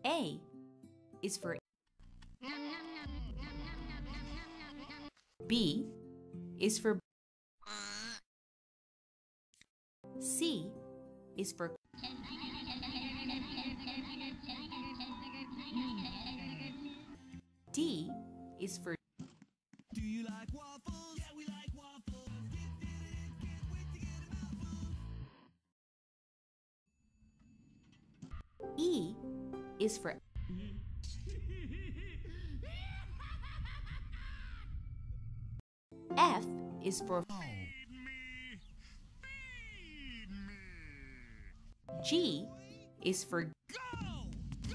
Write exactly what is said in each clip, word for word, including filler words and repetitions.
A is for B is for C is for D is for Do you like waffles? Yeah, we like waffles. Can't wait to get a mouthful. E is for F is for Feed me. Feed me. G is for Go! Go!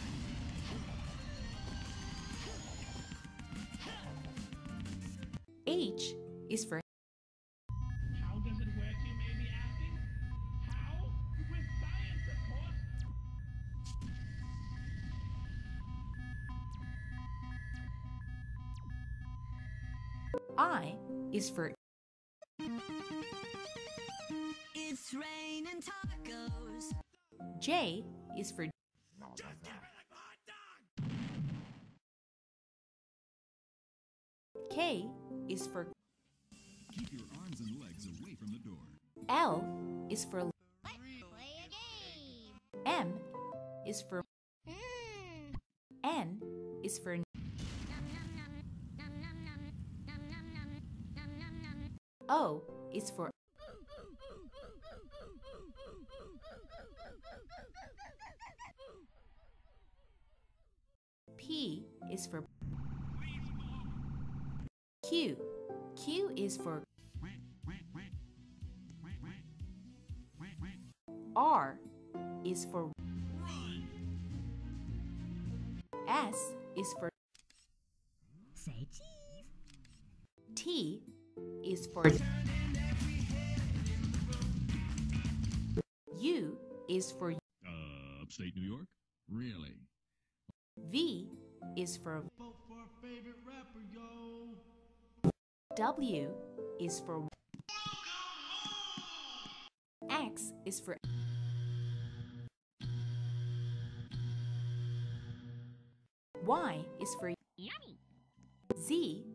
H is for How does it work, you may be asking? How? With science, of course. I is for It's raining tacos. J is for Just give me like a hot dog! K is for Keep your arms and legs away from the door. L is for Let's play a game. M is for Mm. N is for O is for P is for Q. Q is for R is for Run! S is for Say cheese. T is for U is for Uh, upstate New York? Really? V is for Vote for our favorite rapper, yo. W is for X is for Y is for Yummy. Z